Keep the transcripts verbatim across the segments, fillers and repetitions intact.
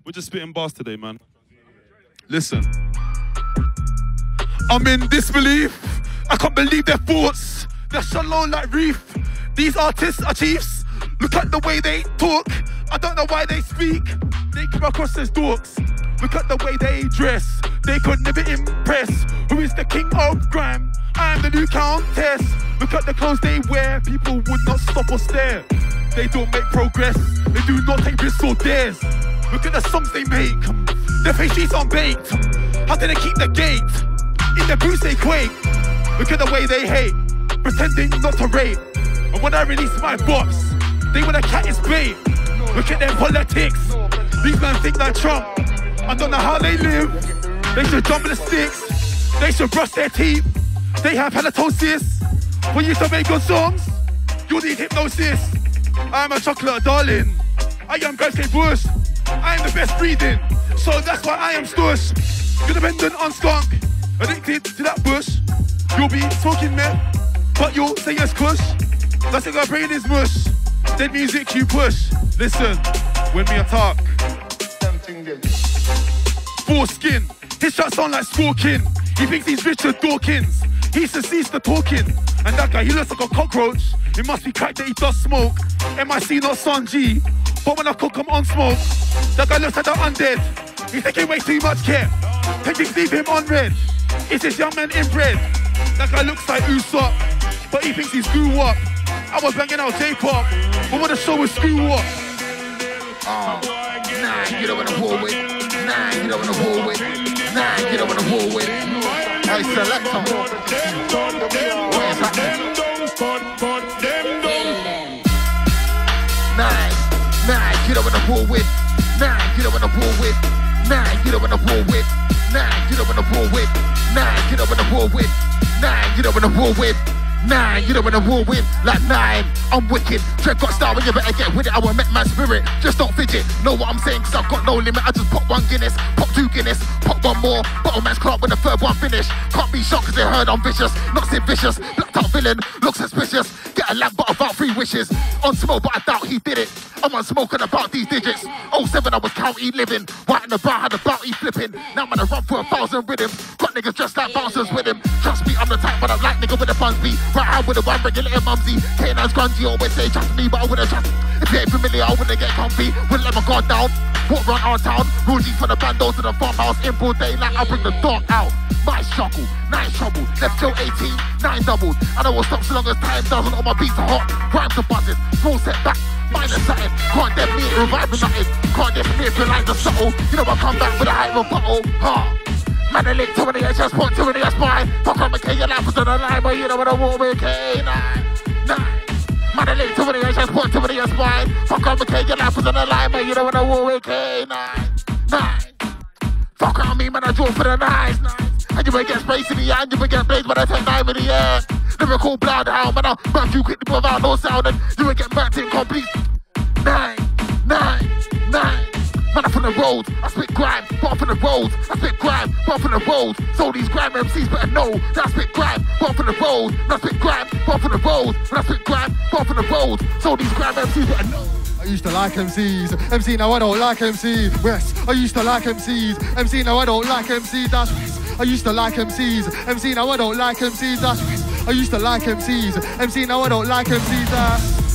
We're just spitting bars today, man. Listen. I'm in disbelief. I can't believe their thoughts. They're shallow like reef. These artists are chiefs. Look at the way they talk. I don't know why they speak. They come across as dorks. Look at the way they dress. They could never impress. Who is the king of grime? I am the new countess. Look at the clothes they wear. People would not stop or stare. They don't make progress. They do not take risks or dares. Look at the songs they make. Their face sheets aren't baked. How do they keep the gate? In the boots they quake. Look at the way they hate, pretending not to rape. And when I release my box, they want a cat is bait. Look at their politics. These men think like Trump. I don't know how they live. They should jump in the sticks. They should brush their teeth. They have halitosis. For you to make good songs, you need hypnosis. I am a chocolate darling. I am Birthday Bush. I am the best breathing. So that's why I am stush. You're dependent on skunk. Addicted to that bush. You'll be talking meth, but you'll say yes kush. That's like our brain is mush. Dead music you push. Listen, when we attack. Foreskin, his shots sound like squawking. He thinks he's Richard Dawkins. He should cease the talking. And that guy, he looks like a cockroach. It must be crack that he does smoke. M I C not Sanji, but when I cook him on smoke. That guy looks like the undead. He's taking way too much care. Paintings leave him on red. It's this young man inbred. That guy looks like Usopp, but he thinks he's screw up. I was banging out J-pop, but when the show was screw up. Oh, nah, you don't wanna war with. Nah, you don't wanna war with. Nah, you don't wanna war with. Hey, selector. What is happening? Nah, nah, you don't wanna war with. Nah, you don't wanna war with. Nah, you don't wanna war with. Nah, you don't wanna war with. Nah, you don't wanna war with. Nah, you don't wanna war with. Nah, you don't wanna war with. Like nine, I'm wicked. Tread got style, you better get with it. I want met my spirit, just don't fidget. Know what I'm saying, cause I've got no limit. I just pop one Guinness, pop two Guinness, pop one more. Bottle man's clock when the third one finish. Can't be shocked cause they heard I'm vicious. Not say vicious, blacked out villain, looks suspicious. Get a lamp but about three wishes. On smoke but I doubt he did it. I'm on smoking about these digits. oh seven I was county living. White in the brown had the bounty flipping. Now man I run for a thousand rhythms. Got niggas just like bouncers with him. Trust me, I'm the type but I'm like nigga with the funds beat. Right hand with the one regulator mumsy. K nine's grungy, always say trust me, but I wouldn't trust. If you ain't familiar, I wouldn't get comfy. Wouldn't let my guard down. Walk round our town. Rudy from the bando to the farmhouse. In broad daylight, I'll bring the dog out. My struggle, nine trouble. Left till eighteen, nine doubled. And I will stop so long as time doesn't. All my beats are hot. Rhymes are buzzing. Small setback. Minus something. Can't deaf me, reviving nothing. Can't deaf me, feel like the subtle. You know I come back with a hype rebuttal. Ha! Man, I lick to the edge, just point to the spine. Fuck on McKay, your life was on the line, but you know what I want, McKay. Nine, nine. Man, I lick to the edge, just point to the spine. Fuck on McKay, your life was on the line, but you know what I want, McKay. Nine, nine. Fuck on me, man, I draw for the nines, nine. And you will get space in the air, and you will get blazed when I take nine in the air. Lyrical bloodhound, man, I'll burn you quickly without no sound, and you will get burnt incomplete. Nine, nine, nine. Man, I'm from the roads, I spit grime, but I'm from the roads, I spit grime, but I'm from the roads. So these grime M Cs better know that I spit grime, but I'm from the roads. I spit grime, but I'm from the roads. When I spit grime, but I'm from the roads. So these grime M Cs better know. I used to like M Cs, M C now I don't like M C. West, I used to like M Cs, M C now I don't like M Cs. That's West. I used to like M Cs, M C now I don't like M Cs. That's West. I used to like M Cs, M C now I don't like M Cs. That's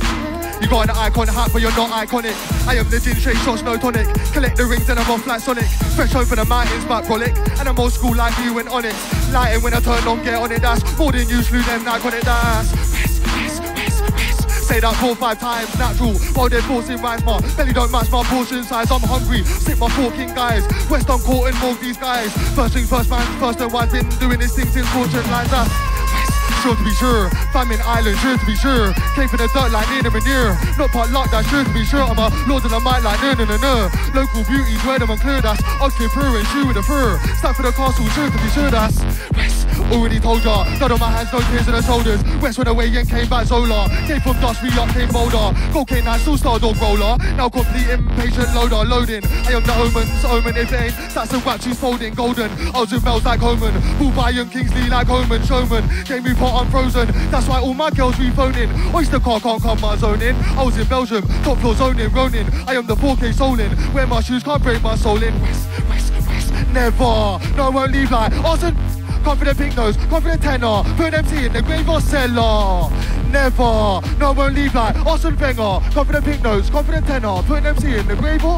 you got an icon hat, but you're not iconic. I am the gin, straight shots, no tonic. Collect the rings and I'm off like Sonic. Fresh home for the mountains, back rollick. And I'm old school like you and Onyx. Lighting when I turn on, get on it, that's more than you, slew them, iconic, that's West, West, West, West. Say that four or five times, natural. While they're forcing rhymes, my belly don't match my portion size. I'm hungry, stick my fork in, guys. West on court and morgue these guys. First thing first, man, first and one been doing this thing since fortune lines us. Sure to be sure, famine island, sure to be sure. Came from the dirt like near and near. Not part luck, that's sure to be sure. I'm a lord of the mic like no no no no. Local beauties, wear them unclear, that's Oxford Brew and shoe with a fur. Start for the castle, sure to be sure, that's West. Already told ya, none of my hands, no tears on the shoulders. West went away and came back Zola. Came from dust, we up, came bolder. Go K nine, still star dog roller. Now complete impatient loader, loading. I am the omen's omen, if it ain't stats and wax, she's folding golden. I was in bells like Homan, Bull Bayern Kingsley like Homan. Showman, game me pot unfrozen. That's why all my girls be phoning. Oyster car can't come my zone in. I was in Belgium, top floor zoning, Ronin. I am the four K soul in. Wear my shoes, can't break my soul in. West, west, west, never. No, I won't leave like Arson. Confident pink nose, confident tenor. Put an M C in the grave or cellar. Never. No, I won't leave like Arsene Wenger. Confident pink nose, confident tenor. Put an M C in the grave or.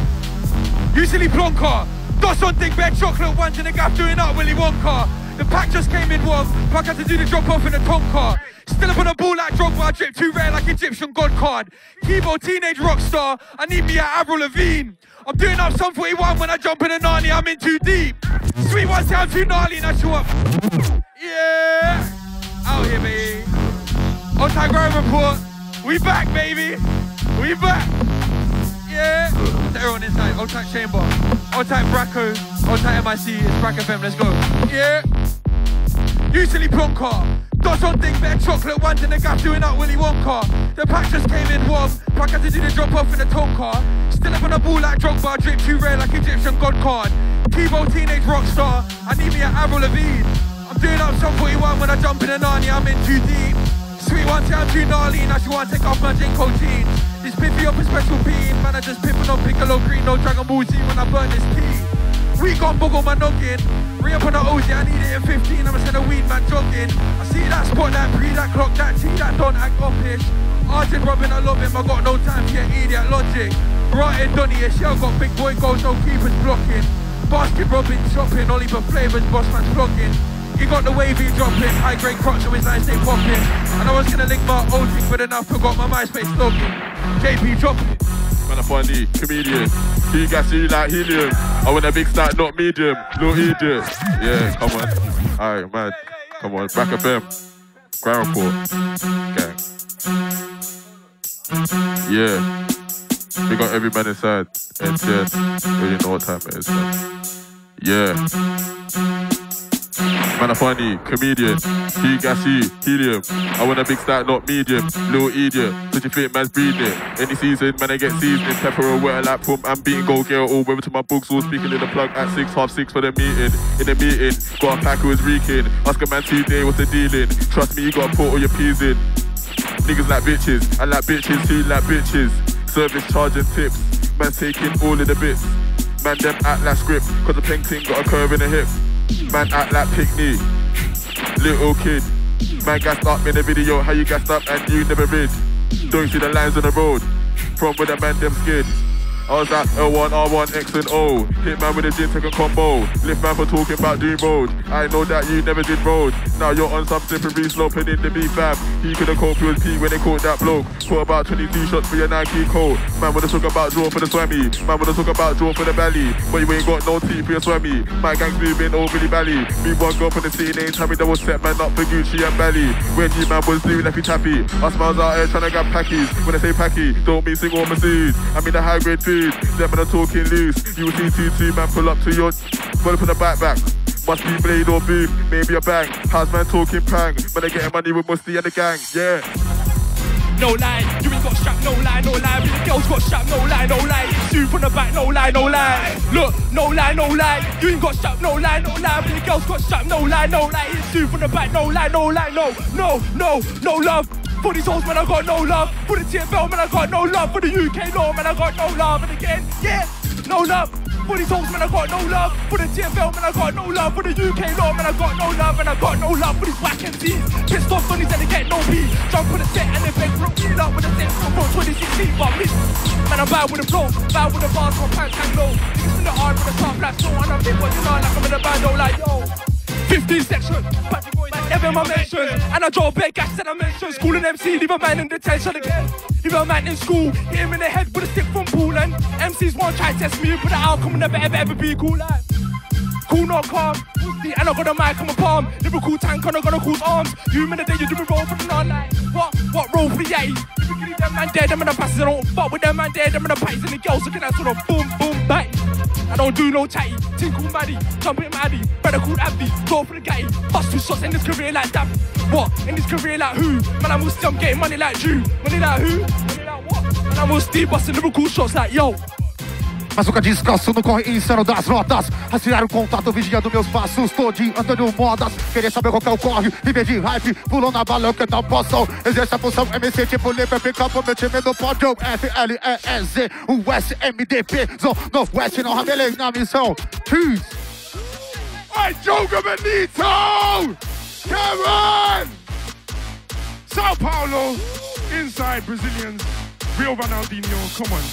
Usually Plonker. Dots on thick red chocolate ones in the gap doing up Willy Wonka. The pack just came in warm. Pack had to do the drop off in a Tonka. Still up on a ball like Drogba, drip too rare like Egyptian God card. Keyboard teenage rock star. I need me at Avril Lavigne. I'm doing up some forty-one when I jump in a Narnia, I'm in too deep. Sweet one sound too gnarly and I show up. Yeah, out here, baby. On time ground report. We back, baby. We back. Yeah. To everyone inside, old tight chamber. Old tight Bracco. Old tight M I C. It's Brack F M, let's go. Yeah. Usually Plonker. Dots on thick bed, chocolate ones in the gap doing up Willy Wonka. The pack just came in warm. Pack had to do the drop off in a Tonka. Still up on a ball like Drogba, drip too rare like Egyptian God card. Keyboard teenage rock star. I need me at Avril Lavigne. I'm doing up some forty-one when I jump in a Narnia, I'm in too deep. Sweet one sound too gnarly, now she wanna take off my Jinko jeans. This piffy up a special bean, man I just pippin' on Piccolo Green, no Dragon Ball Z when I burn this tea. We gon' boggle my noggin, re up on the O Z, I need it in fifteen, I'ma send a weed man jogging. I see that spot, that pre, that clock, that T, that don't act offish. Artin Robin, I love him, I got no time for your idiot logic. Right in Donny, a shell got big boy goals, no keepers blocking. Basket Robin shopping, only for flavours, boss man's vlogging. He got the wavy dropping, high grade crotch, so his nice stay popping. And I was gonna link my old thing, but then I forgot my MySpace login. J P dropping. Man, a funny comedian. He gas you like helium. I want a big stack, not medium. Little idiot. Yeah, come on. Alright, man. Come on, Brack F M. Ground report. Gang. Yeah. We got every man inside. N T S. Really know what time it is, man. Yeah. Man, a funny comedian. He gassy, helium. I want a big stack, not medium. Little idiot, such a fit man's breeding. Any season, man, I get seasoning. Pepper or wetter like pump. I'm beating gold girl all weather to my books. All speaking in the plug at six, half six for the meeting. In the meeting, got a pack who was reeking. Ask a man today what's the dealing. Trust me, you gotta put all your peas in. Niggas like bitches, I like bitches, he like bitches. Service charging tips, man's taking all of the bits. Man, them act like script, cause the peng ting got a curve in the hip. Man act like picnic, little kid. Man gassed up in the video, how you gassed up and you never read. Don't see the lines on the road, from where the man them skid. I was at L one, R one, X and O. Hit man with a gin, take a combo. Lift man for talking about doing road. I know that you never did road. Now you're on some slippery slope heading to B fam. He could've caught P was P when they caught that bloke. Caught about twenty-two shots for your Nike coat. Man wanna talk about draw for the swammy. Man wanna talk about draw for the belly. But you ain't got no teeth for your swammy. My gang's moving over the valley. Me one girl from the city named Tammy that was set man up for Gucci and Belly. When you man was blue lefty tappy. Us smiles out here trying to grab packies. When I say packy, don't mean sing or masseuse. I mean the high grade food. Them men are talking loose. You see two two man pull up to your pull from the back back. Must be blade or boom, maybe a bang. How's man talking pang? Man they getting money with Musty and the gang, yeah. No lie, you ain't got strapped, no lie, no lie. But the girls got strapped, no lie, no lie. It's you from the back, no lie, no lie. Look, no lie, no lie. You ain't got strapped, no lie, no lie. But the girls got strapped, no lie, no lie. It's you from the back, no lie, no lie, no, no, no, no love. For these hoes, man, I got no love. For the T F L, man, I got no love. For the U K law, man, I got no love. And again, yeah, no love. For these hoes, man, I got no love. For the T F L, man, I got no love. For the U K law, man, I got no love. And I got no love for these whack M Cs. Pissed off on these and they get no beat. Jump on the set and they beg for a wheel up with a set from twenty sixteen. But miss, man, I'm bad with the flow. Bad with the bars, my pants hang low. Niggas in the hard with the top flat snow. And I'm big what you know, like I'm in a band, oh, like, yo. fifteen section, Patrick Boy, never my mention. And I draw big gas and I mention. School and M C, leave a man in detention again. Leave a man in school, hit him in the head with a stick from Pool. And M Cs won't try to test me, but the outcome will never ever ever be cool like. cool, not calm. See, and I got a mic on my palm. Lyrical tank, and I gotta cause arms. You minute that you do me roll for the non-light. What? What roll for the yay? Typically, them man dead, them in the passes. I don't fuck with them man dead, them in the passes. And the girls looking at sort of boom, boom, bang. I don't do no chatty. Tinkle maddie, jumping maddie. Better called Abdi, go for the guy. Bust two shots in this career like that. What? In this career like who? Man, I'm still getting money like Drew. Money like who? Money like what? Man, I'm still busting lyrical shots like yo. Mazuca descanso no corre insano das notas. Rastrear o contato, vigiando meus passos. Tô de Antônio Modas. Querer saber qual que é o corre. Viver de hype, pulou na bala que não posso. Exerce a função M C tipo livre. Pick up, meu time no pódio. F L E E Z, U S M D P. Zone Northwest, não ramelei na missão. Peace. Oi, Joga Benito! Karen! Sao Paulo, inside Brazilians. Real Ronaldinho, come on.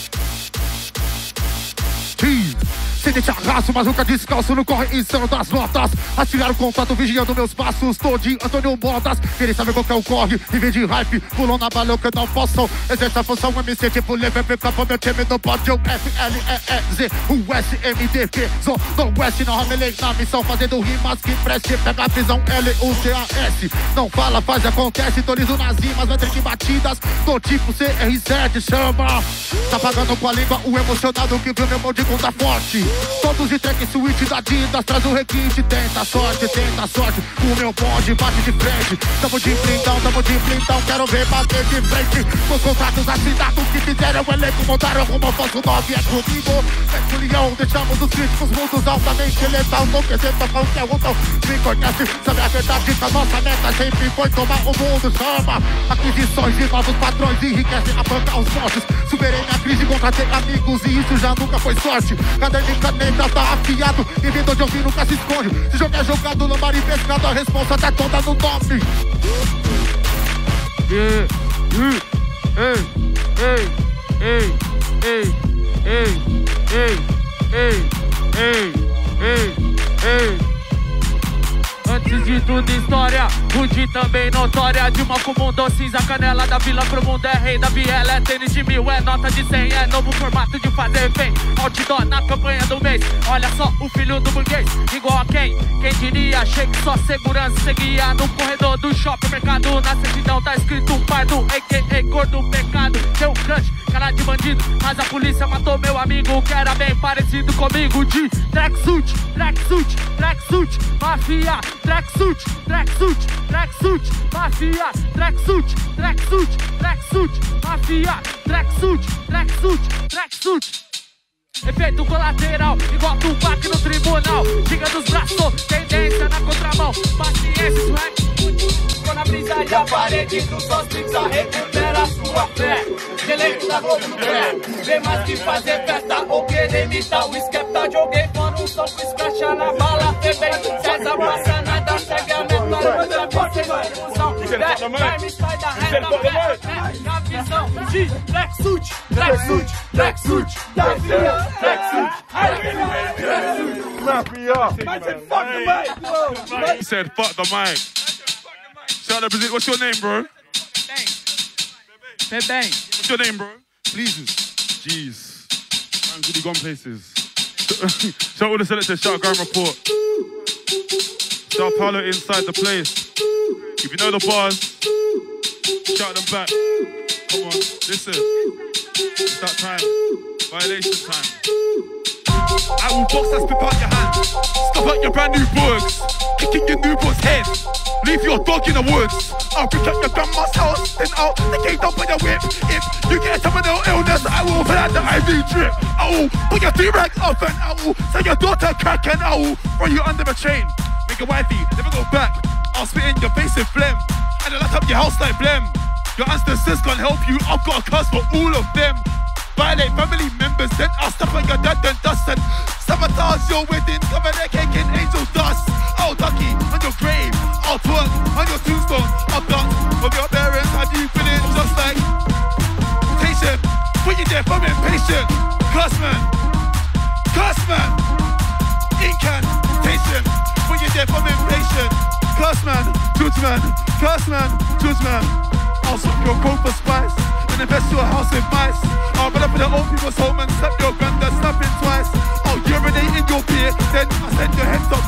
Sem deixar rastro, Mazuca descalço no corre insano das notas. Rastrear o contato, vigiando meus passos. Tô de Antônio Modas. Querer saber qual que é o corre. Viver de hype, pulou na bala que eu não posso. Exerce a função M C tipo leve. Pick up, meu time no pódio. F L E E Z, U S M D P. Zone Northwest, não ramelei na missão. Fazendo rimas que preste. Pega a visão L U C A S. Não fala, faz e acontece. Tô liso nas rimas, vai ter que batidas. Tô tipo C R sete, chama. Tá pagando com a língua o emocionado que viu meu mão de conta forte. Todos de track suíte da Adidas, traz o requinte. Tenta sorte, tenta sorte. O meu bonde bate de frente. Tamo de blindão, tamo de blindão. Quero ver bater de frente. Com os contratos assinados que fizeram o elenco. Montaram como fosse o nove, é comigo. Sete leão, deixamos os críticos mudos altamente letal. Não quer dizer qualquer um, não me conhece. Sabe a verdade que a nossa meta sempre foi tomar o mundo. Chama aquisições e novos padrões. Enriquecem a banca aos fortes. Superei minha crise, contratei amigos e isso já nunca foi sorte. Cada caneta tá afiado, e vindo de ouvir nunca se esconde. Se jogo é jogado, lambar e pescado, a responsa tá toda no nome. Ei, ei, ei, ei, ei, ei, ei, ei, ei, ei, ei. Antes de tudo história, Rude também notória. De uma comum do cinza, canela da vila pro mundo é rei da biela. É tênis de mil, é nota de cem, é novo formato de fazer bem. Outdoor na campanha do mês, olha só o filho do burguês. Igual a quem? Quem diria? Achei que só segurança seguia no corredor do shopping mercado. Na certidão tá escrito pardo, a k a cor do pecado. Seu crush, cara de bandido, mas a polícia matou meu amigo que era bem parecido comigo. De tracksuit, tracksuit, tracksuit, mafia. Tracksuit, tracksuit, tracksuit, mafia. Tracksuit, tracksuit, tracksuit, mafia. Tracksuit, tracksuit, tracksuit. Efeito colateral, igual Tupac no tribunal. Giga dos braços, tendência na contramão. Paciência, isso é. Tô na brisa e a parede dos seus pizza recupera sua fé. Deleito da Globo no pré. Vem mais que fazer festa ou querer imitar o esquepta. Joguei fora um som com escracha na bala. Bebei, César passa nada, segue a mentalidade. Você vai ilusão, vai me sai da reta, é minha visão. De tracksuit, tracksuit, tracksuit, mafia, tracksuit, mafia. He said, fuck the mic. Shout out to Brazil. What's your name, bro? Bem. What's your name, bro? Please. Jeez. I'm really gone places. Shout out to the selector, shout out Grand Report. Sao Paulo inside the place. If you know the bars, shout them back. Come on, listen. It's that time. Violation time. I will box that spit out your hand. Stop out your brand new bugs. Kicking your new boy's head. Leave your dog in the woods. I'll pick up your grandma's house. Then I'll the gate up on your whip. If you get a terminal illness, I will fill out the I V drip. I will put your D-rags off and I will send your daughter crack and I will throw you under a chain. Make a wifey, never go back. I'll spit in your face with phlegm. And I'll light up your house like blem. Your ancestors can't help you. I've got a curse for all of them. Violate family members, then I'll stop on your death and dust and sabotage your wedding, cover their cake in angel dust. I'll ducky on your grave, I'll twerk on your tombstone. I'll dance from your parents, have you feeling just like patient? Put you there from impatient. Curse man, curse man, incantation. Put you there from impatient. Curse man, judge man, curse man, judge man. I'll swap your coat for spice and invest your house in mice. I'll run up in the old people's home and slap your granddad snapping twice. I'll urinate in your beer, then I'll send your head up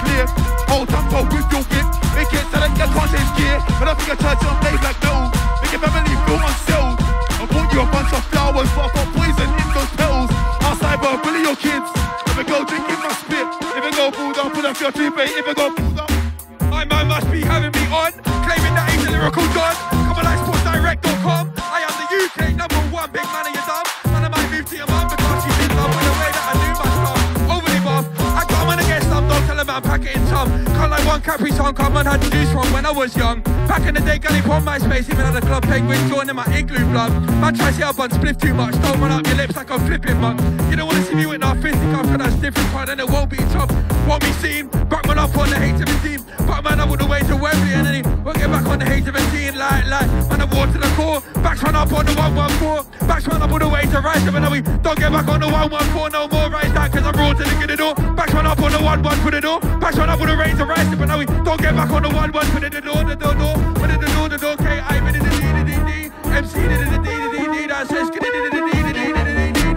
Nigga church on blaze like no. Make your family feel unsettled. I bought you a bunch of flowers, but I got poison in those petals. Outside, but bully your kids. If it go drinking my spit. If it go pulled up, pull up your toothpaste. If it go pulled up. My man must be having me on, claiming that he's a lyrical don. Come on, like sports direct dot com. I am the U K number one big man of your dumb. Man, I might move to your mum because she's in love with the way that I do my stuff. Overly buff, I come on against them, don't tell them I'm packing some. Can't like one Capri Sun, come on, had to juice from when I was young. Back in the day, gully on my space, even at the club, penguins joining my igloo blood. Man, try to say I bun spliff too much, don't run up your lips like I'm flipping monk. You don't want to see me with no fisticuffs, cause that's different part and it won't be tough. Won't be seen, back man up on the H seventeen. Back man up all the way to Wembley and then he won't get back on the H seventeen like, like. Man, I walk to the core, backs run up on the one one four. Backs run up all the way to Rice, and then we don't get back on the one one four no more. Rise down, cause I'm raw to the good door. Backs run up on the one one for the door. Backs run up all the way to Rice, but now we don't get back on the one one for the door, the door, door. Put it the door, the door, K I, the D, the D, D, M C, the D, the D, the D, that says, the D, the D, the D, the D, the D, the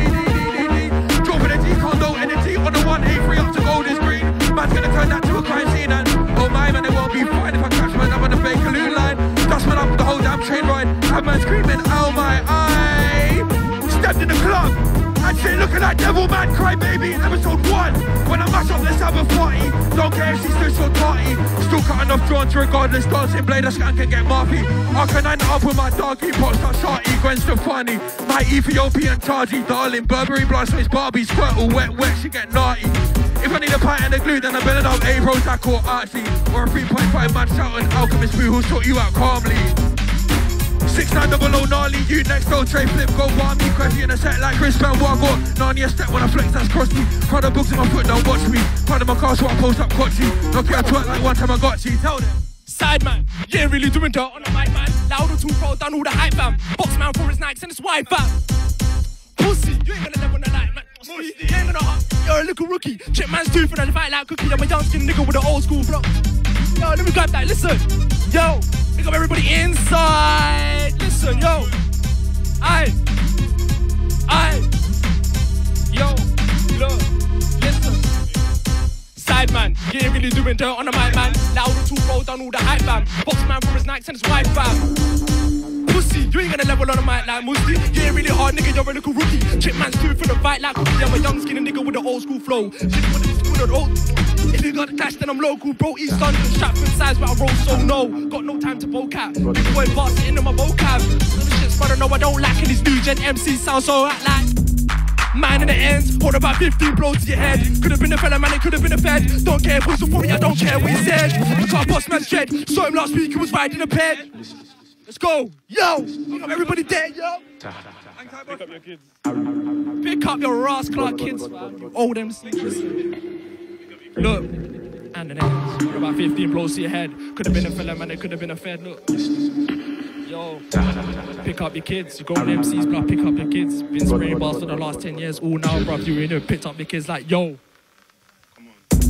D, dropping the G, condo energy on the one eight three up to gold is green. Man's gonna turn that to a crime scene and oh my man, it won't be fine if I catch man up on the fake balloon line. Dust man up with the whole damn train ride. Have man screaming, oh my eye. Stepped in the club and shit looking like devil man cry baby in episode one. When I mash up this other party, don't care if she's still so tarty. Still cutting off Johns regardless, dancing blade, a skank can get Marpy. I can end up with my doggy, pops not shorty, Gwen Stefani. My Ethiopian Taji, darling, Burberry Blossoms, Barbie, Squirtle, wet, wet, she get naughty. If I need a pint and a glue, then I build it up A Prozac or Archie. Or a three point five man shouting Alchemist Boo who'll sort you out calmly. six nine double O gnarly, you next door, tray flip, go barmy, crafty in a set like Chris Benoit, got Narnia step when I flex, that's cross me. Crowd of books in my foot, don't watch me. Crowd of my car, so I post up Kochi. Don't care, I twerk like one time I got you, tell them. Side man, you ain't really doing dirt on the mic man. Louder two pro, done all the hype fam. Box man for his Nikes and his wife fam. Pussy, you ain't gonna live on the light man. You ain't gonna hop, you're a little rookie. Chip man's too for the fight like cookie. I'm a young skin nigga with an old school flow. Yo, let me grab that, listen. Yo, pick up everybody inside. Listen, yo. Aye. Aye. Yo, look, listen. Side man, you ain't really doing dirt on the mic man. Louder two pro, done all the hype fam. Box man for his Nikes and his wife fam. Pussy, you ain't gonna level on the mic like Musti. You ain't really hard nigga, you're a little rookie. Chip man's too for the fight like cookie. I'm a young skinny nigga with an old school flow. Shit with the with an old. If you got the clash, then I'm local, bro. East London, Stratford size, but I roll so no. Got no time to vocab. Big boy boss sitting in my vocab. This shit's fun, I know I don't like it. These new gen M Cs sound so act like. Man in the ends, hold about fifteen blows to your head. Could've been a fella, man, it could've been a fed. Don't care if it's for me, I don't care what he said. Car boss man's dread. Saw him last week, he was riding a bed. Let's go, yo. Pick up everybody dead, yo. Pick up your kids. Pick up your Ross Clark kids, man. You old M Cs. Look, and the ends, hold about fifteen blows to your head. Could've been a fella, man, it could've been a fed. Look. Yo, pick up your kids. You go on M Cs, bruh, pick up your kids. Been spraying bars for the last ten years. All now, bruv, you in here, picked up your kids like, yo. Come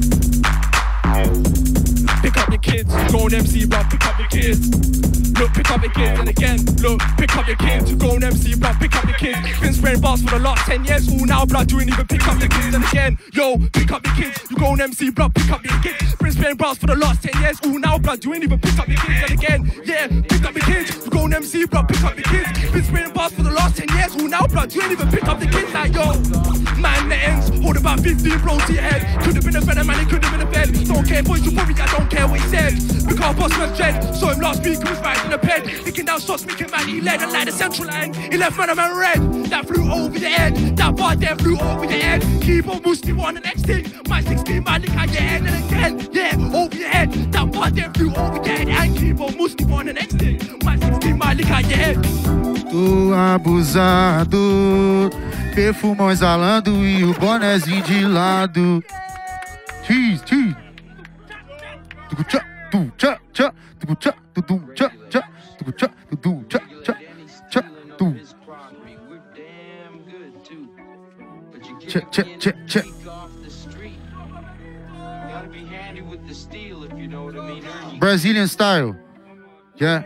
on. Pick up your kids. You go on M C, bruv, pick up your kids. Look, pick up your kids, and again, look, pick up your kids. You go on M C, blood, pick up your kids. Been spraying bars for the last ten years. All now, blood, you ain't even pick up your kids. And again, yo, pick up your kids. You go on M C, blood, pick up your kids. Been spraying bars for the last ten years. All now, blood, you ain't even pick up your kids. And again, yeah, pick up your kids. You go on M C, blood, pick up your kids. Been spraying bars for the last ten years. All now, blood, you ain't even pick up the kids. Like, yo, man, the ends, hold about fifteen blows to your head. Could've been a fed, man, it could've been a fed. Don't care, boys, you probably, I don't care what he said. Because boss man's dread. Saw him last week, he was riding a bed. Thinking down shots, making man, he led and like the central line. He left man, man red. That flew over the head. That bar there flew over the head. Keep on boosting on the next thing. My sixteen, man, look at your head. And again, yeah, over your head. That bar there flew over your head. And keep on boosting on the next thing. My sixteen, man, look at your head. Tô abusado, perfumão exalando e o bonézinho de lado. Cheese, cheese. Tucucha, tu, cha, cha, tucucha, tu, tu, cha, cha, tucucha, tu, tu, cha, cha, cha, tu. Check, check, check, check. Brazilian style. Yeah.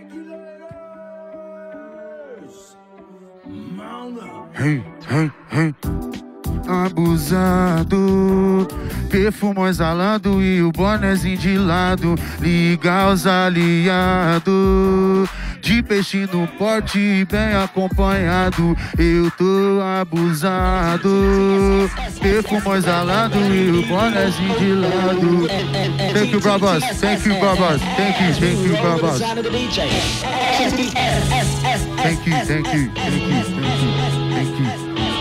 Hey, hey, hey. abusado. Perfumo exalando e o bonézinho de lado. Liga os aliados. De peixe no pote, bem acompanhado. Eu tô abusado. Perfumo exalando e o bonézinho de lado. Thank you, brothers. Thank you, brothers. Thank you, thank you, brothers. Thank you, thank you, thank you, thank you, thank you.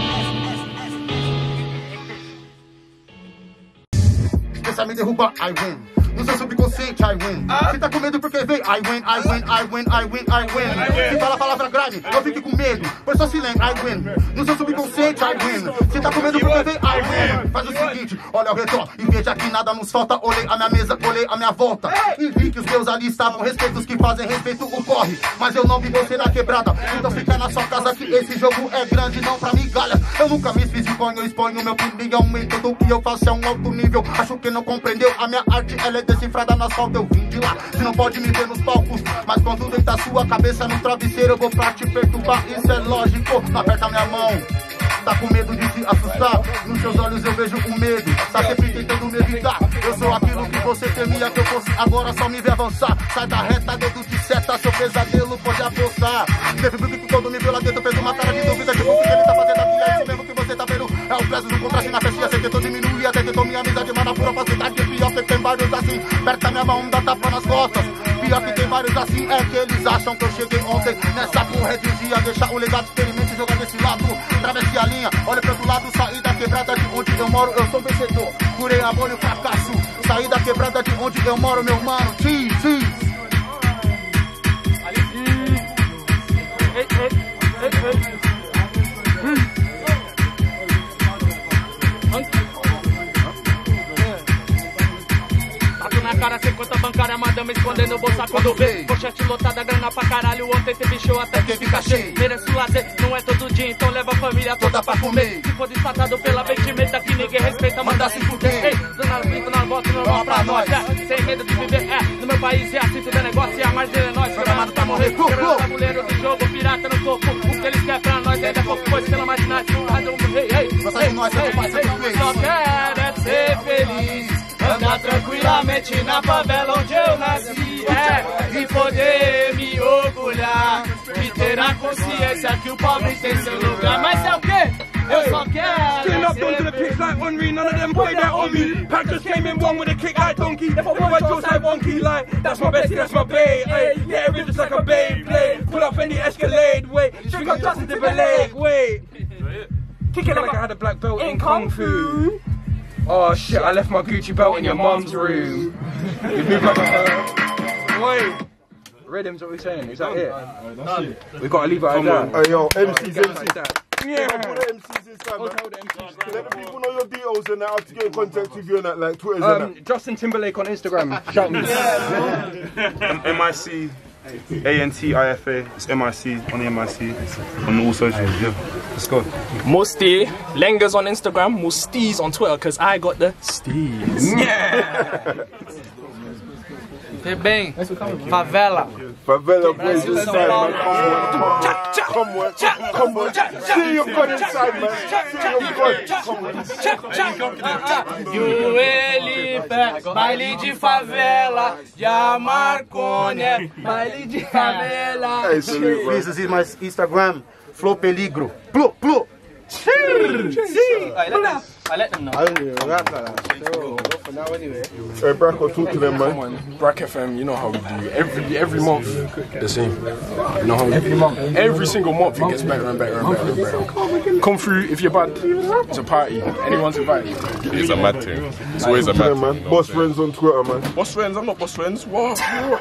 Pensa me derrubar, I win. No seu subconsciente, I win. Ah? Se tá com medo porque vem, I win, I win, I win, I win, I win. Se fala a palavra grave, não fique com medo, pois só se lembra, I win. No seu subconsciente, I win. Se tá com medo porque vem, I win. Faz o seguinte, olha ao redor e veja que nada nos falta. Olhei a minha mesa, olhei a minha volta e vi que os meus ali estavam. Respeito os que fazem, respeito o corre. Mas eu não vi você na quebrada, então fica na sua casa que esse jogo é grande, não pra migalha. Eu nunca me fiz de ponho, eu exponho meu opinião. Tudo que eu faço é um alto nível. Acho que não compreendeu, a minha arte ela é decifrada no asfalto, eu vim de lá. Se não pode me ver nos palcos, mas quando deitar sua cabeça no travesseiro, eu vou pra te perturbar, isso é lógico. Não aperta minha mão, tá com medo de se assustar. Nos seus olhos eu vejo o medo, tá sempre tentando me evitar. Eu sou aquilo que você temia que eu fosse, agora só me vê avançar. Sai da reta, dedo de seta, seu pesadelo pode apostar. Teve briga que quando me viu lá dentro fez uma cara de dúvida, tipo, o que ele tá fazendo aqui? É isso mesmo que você tá vendo, é o preço do contraste na festinha. Você tentou diminuir, até tentou minha amizade, mas na pura facilidade. Pior que tem vários assim, aperta minha mão, dá tapa nas costas. Pior que tem vários assim, é que eles acham que eu cheguei ontem. Nessa porra de dia, deixar o legado, experimente jogar desse lado. Travesti a linha, olha pro outro lado, saí da quebrada de onde eu moro, eu sou vencedor. Curei a bolha e o fracasso, saí da quebrada de onde eu moro, meu mano. Sim, sim. Na cara, sem conta bancária, madame escondendo o bolsa quando vê. Pochete lotada, grana pra caralho. Ontem teve show até que fica cheio. Mereço lazer, não é todo dia, então leva a família toda pra comer. Se for desfatado pela vestimenta que ninguém respeita, manda se fuder. Ei, dona Pinto, nós volta normal pra nós. É, sem medo de viver, é. No meu país é assim, tudo é negócio e a margem é nós. Programado pra morrer, quebrando tabuleiro do jogo, pirata no topo. O que eles querem pra nós ainda é pouco, pois pela marginal. Ei, ei, ei, só quero é ser feliz. Andar tranquilamente na favela onde eu nasci, é, e poder me orgulhar, e ter a consciência que o pobre tem seu lugar. Mas é o quê? Eu só quero. Clean up onto the pitch like Henry, none of them play that on me. Pack just came in one with a kick like donkey. If I want to like wonky, like that's my bestie, that's my babe. Ay, yeah, every just like a babe play. Pull up in the Escalade, wait. Drink up Justin Timberlake, wait. Kick it like I had a black belt in Kung Fu. Oh shit, I left my Gucci belt in your mum's room. You move like a... Wait. Rhythms, what are we saying? Is that it? Done. We gotta leave it like that. Hey yo, M Cs, M Cs. Yeah. Put the M Cs inside, man. Let the people know your details and that, how to get in contact with you and that, like Twitter and Um, that. Justin Timberlake on Instagram. Shout me. M I C A N T I F A. It's M I C on the M I C on all socials. Yeah, let's go. Musti, Lengas on Instagram, Mustis on Twitter, cause I got the steez. Yeah. Bem, favela. Favela boys inside, man. Come on, come on, come on. See your gun inside, man. See your gun. Come on. Joelita, baile de favela, de Amarcônia, baile de favela. Hey, salute, man. Please see my Instagram, Flow Peligro. Plo, plo. I let them, I let them know. I don't even rap like that. For now, anyway. Hey, Braco, talk to them, man. Come on, Brack F M, you know how we do. Every every month, the same. You know how we every month, every single month, it gets better and better and better and better. Come through if you're bad. It's a party. Anyone's invited. It's a mad thing. It's always a mad Yeah, thing. man. Boss friends on Twitter, man. Boss friends? I'm not boss friends. What?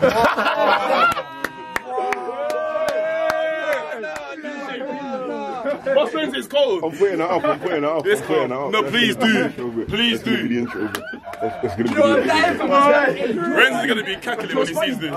Boss friends is cold. I'm putting that up, I'm putting that up. It's I'm putting cold. that up. No, That's please gonna be do. the intro bit. Please That's gonna do. be the intro bit. That's, that's gonna be the intro bit. Renz is gonna be cackling when he sees this.